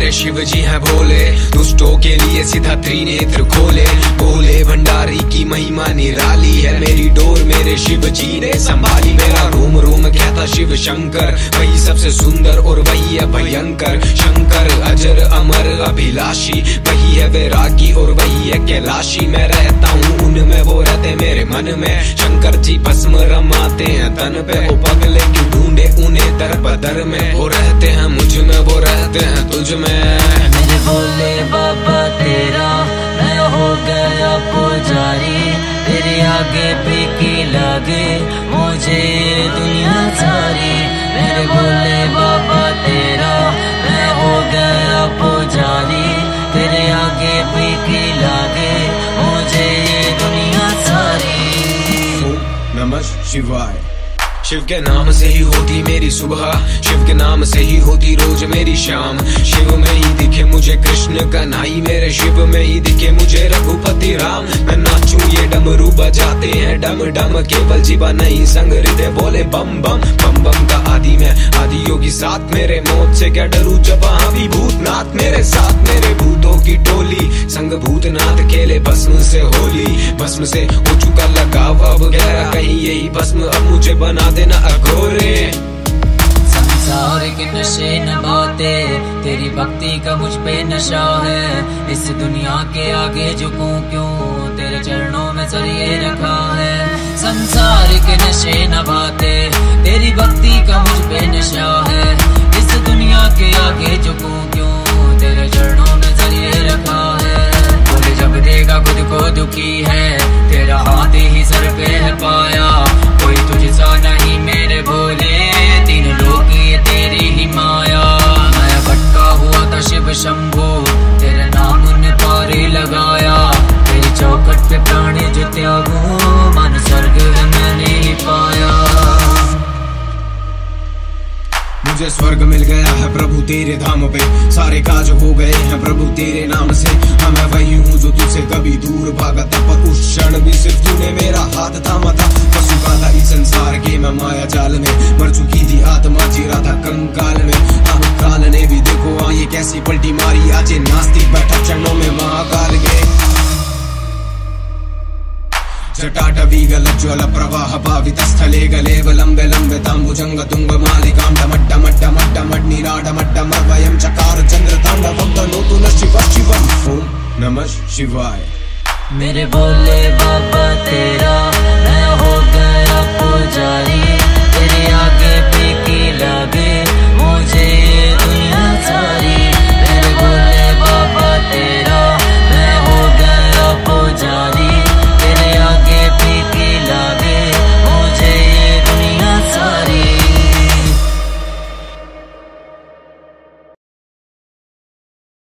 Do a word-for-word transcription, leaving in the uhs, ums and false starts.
मेरे शिव जी हैं भोले, दुष्टों के लिए सीधा त्रिनेत्र खोले। भोले भंडारी की महिमा निराली है, मेरी डोर मेरे शिव जी ने संभाली। मेरा रोम रोम कहता शिव शंकर, वही सबसे सुंदर और वही है भयंकर। शंकर अजर अमर अभिलाषी, वही है वैरागी और वही है कैलाशी। मैं रहता हूँ उनमें, वो रहते मेरे मन में। शंकर जी भस्म रमाते हैं तन पे, वो पगले क्यों ढूंढे उन्हें दर बदर में। वो रहते हैं मुझ में, वो रहते हैं तुझ में। मेरे भोले बाबा तेरा मैं हो गया पुजारी, तेरे आगे फीकी लागे मुझे दुनिया सारी। मेरे भोले बाबा तेरा मैं हो गया पुजारी, तेरे आगे फीकी लागे मुझे दुनिया सारी। ओम नमः शिवाय। शिव के नाम से ही होती मेरी सुबह, शिव के नाम से ही होती रोज मेरी शाम। शिव में ही दिखे मुझे कृष्ण कन्हई, मेरे शिव में ही दिखे मुझे रघुपति राम। मैं नाचूं ये डमरू बजाते हैं डम डम, केवल जीवा नहीं संग हृदय बोले बम बम। बम बम का आदि में आदि योगी साथ, मेरे मौत से क्या डरू जब वहाँ भी भूतनाथ मेरे साथ। मेरे भूतों की टोली संग भूतनाथ खेले भस्म से होली। भस्म से हो चुका लगाव अब गहरा, कहीं यही भस्म अब मुझे बना देना अघोरे। संसार के नशे न बाते, तेरी भक्ति का मुझ पे नशा है। इस दुनिया के आगे झुकूं क्यों, तेरे चरणों में सर ये रखा है। संसार के नशे न बाते, तेरी भक्ति का मुझ पे नशा है। इस दुनिया के आगे झुकूं क्यों, तेरे चरणों में सर ये रखा है। बोले जब देगा खुद को दुखी है, तेरा हाथ ही सर पे है पाया। कोई तुझसा नहीं मेरे भोले, तीन लोग ये तेरी ही माया। मैं भटका हुआ था शिव शंभो, तेरे नाम ने पारे लगाया। तेरी चौखट पे प्राणी जो त्यागो, मन स्वर्ग मैंने ही पाया। मुझे स्वर्ग मिल गया है प्रभु तेरे धाम पे, सारे काज हो गए हैं प्रभु तेरे नाम से। हाँ मैं वही हूँ जो तुझसे कभी दूर भागा था, पर उस क्षण भी सिर्फ तूने मेरा हाथ थामा था। फंस चुका था इस संसार के मैं माया जाल में, मर चुकी थी आत्मा जी रहा था कंकाल में। अब काल ने भी देखो आ ये कैसी पलटी मारी, आज नास्तिक बैठा चरणों में महाकाल के। जटाटवी गलज्ज्वल प्रवाह पावित स्थले गले लंबे लंबे तांबुजंग तुंग मालिकां डमड्ड मड्ड मड्ड मड्नीराड मड्ड मर्वयं चकार चंद्र तांडवं तनोतु न शिव शिवम्। ओम नमः शिवाय। मेरे भोले बाबा